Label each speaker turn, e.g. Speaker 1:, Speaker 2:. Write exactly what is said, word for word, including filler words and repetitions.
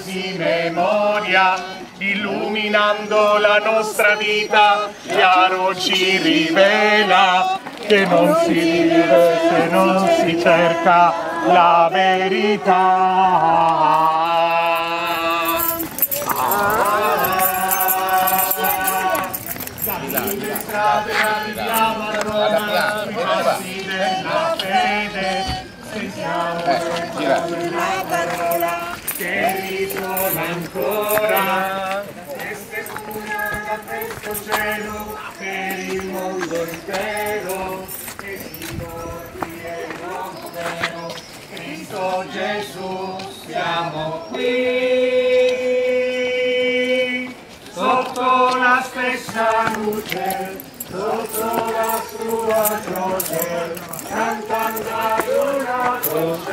Speaker 1: così memoria, illuminando la nostra vita, chiaro ci rivela che non si vive se non si cerca la verità. Andiamo a Roma, passi della fede, sentiamo la parola che risuona ancora. Queste spugnano da questo cielo per il mondo intero, e si porti e non vero, Cristo Gesù, siamo qui, sotto la stessa luce, sotto la sua croce, cantando ad una voce.